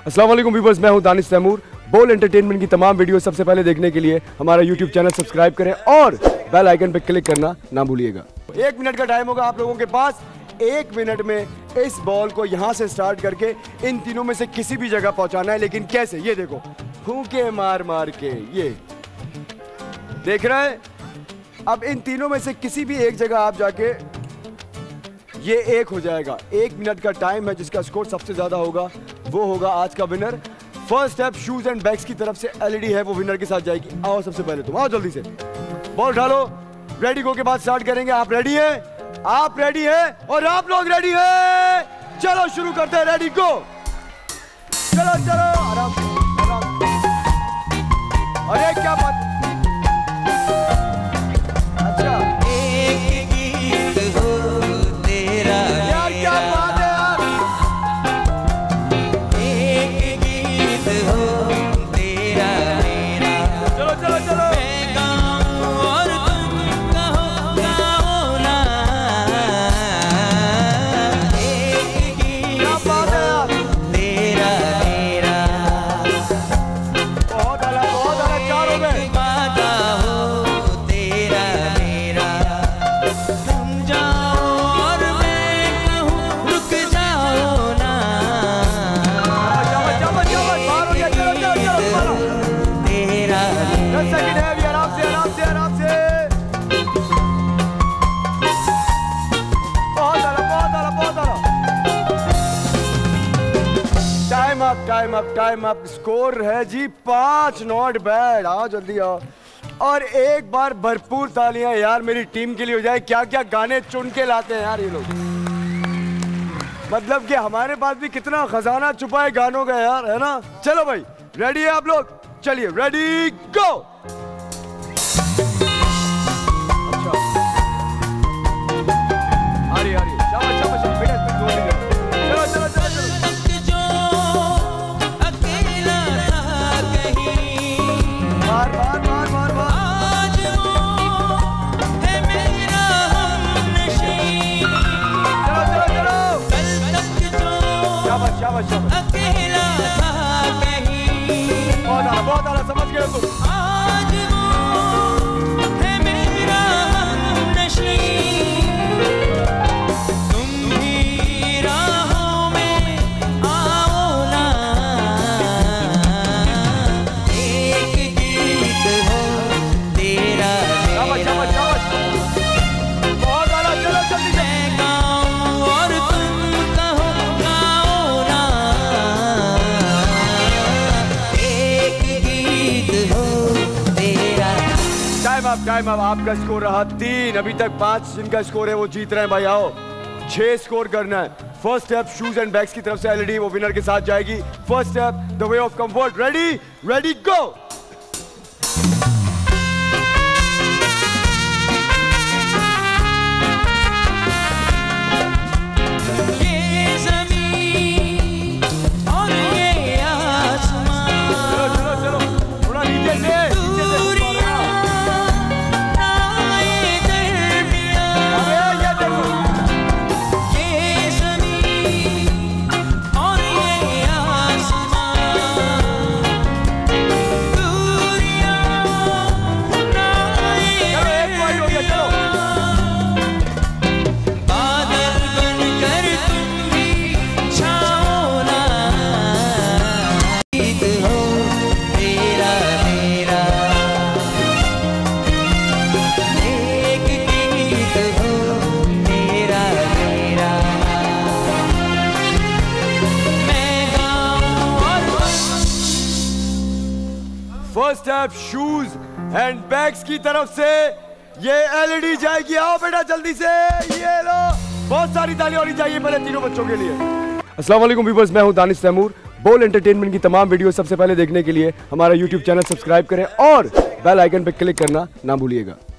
अस्सलाम वालेकुम व्यूअर्स, मैं हूं दानिश तैमूर। बोल एंटरटेनमेंट की तमाम वीडियो सबसे पहले देखने के लिए हमारा यूट्यूब चैनल सब्सक्राइब करें और बेल आइकन पर क्लिक करना ना भूलिएगा। 1 मिनट का टाइम होगा आप लोगों के पास। 1 मिनट में इस बॉल को यहाँ से स्टार्ट करके इन तीनों में से किसी भी जगह पहुंचाना है। लेकिन कैसे, ये देखो, फूंके मार मार के, ये देख रहे हैं। अब इन तीनों में से किसी भी एक जगह आप जाके, ये एक हो जाएगा। 1 मिनट का टाइम है, जिसका स्कोर सबसे ज्यादा होगा वो होगा आज का winner. First step shoes and bags की तरफ से एलईडी है, वो विनर के साथ जाएगी। आओ सबसे पहले तुम आओ, जल्दी से बॉल डालो। रेडी गो के बाद स्टार्ट करेंगे। आप रेडी हैं? आप रेडी हैं और आप लोग रेडी हैं? चलो शुरू करते हैं। Ready go. चलो चलो आराम आराम। अरे क्या बात, अच्छा एक गीत हो तेरा यार, क्या बात है यार। एक गीत हो तेरा मेरा। चलो चलो चलो। मैं गाऊं और तुम कहो गाओ ना। एक गीत क्या बात है यार। तेरा मेरा। बहुत अलग चारों में। वादा हो तेरा मेरा। तुम जाओ और मैं कहूँ रुक जाओ ना। बाहर हो गया। चलो चलो चलो मारो। तेरा 10 सेकंड है अभी। आराम से आराम से आराम से। बहुत आला बहुत आला। Time up time up time up. Score है जी 5। Not bad. आओ जल्दी आओ। और एक बार भरपूर तालियां यार मेरी टीम के लिए हो जाए। क्या क्या गाने चुन के लाते हैं यार ये लोग। मतलब कि हमारे पास भी कितना खजाना छुपा है गानों का यार, है ना। चलो भाई, रेडी है आप लोग? चलिए रेडी गो। अच्छा आ रही शाबाश शाबाश बेटा, तुम जोर नहीं दे। चलो चलो चलो चलो। तक जो अकेला था कहीं, मार मार मार मार मार। आज वो है मेरा हमनशीं। चलो चलो चलो। कल तक जो शाबाश शाबाश शाबाश। अकेला था कहीं, बहुत आला समझ गए तुम। आज वो है मेरा हमनशीं। तुम भी राहों में आओ ना। एक गीत हो तेरा शाबाश मेरा। शाबाश शाबाश। बहुत आला। चलो जल्दी से। मैं गाऊं और तुम कहो गाओ ना। एक गीत हो तेरा। टाइम अब आपका स्कोर रहा 3। अभी तक 5 जिनका स्कोर है वो जीत रहे हैं भाई। आओ 6 स्कोर करना है। First step shoes and bags की तरफ से एलईडी, वो विनर के साथ जाएगी। First step the way of comfort. Ready ready go. ये ज़मीन और ये आसमां, चलो चलो चलो, थोड़ा नीचे से दूरियां आए दरमियां। अरे ये देखो। ये ज़मीन और ये आसमां, दूरियां आए चलो एक पॉइंट हो गया। चलो बादल बनकर तुम भी छाओ ना। गीत हो तेरा मेरा। एक गीत हो तेरा मेरा। मैं गाऊं और first step shoes and bags की तरफ से ये एलईडी जाएगी। आओ बेटा जल्दी से, ये लो। बहुत सारी ताली होनी चाहिए पहले तीनों बच्चों के लिए। अस्सलाम वालेकुम व्यूअर्स, मैं हूं दानिश तैमूर। बोल एंटरटेनमेंट की तमाम वीडियो सबसे पहले देखने के लिए हमारा यूट्यूब चैनल सब्सक्राइब करें और बेल आइकन पर क्लिक करना ना भूलिएगा।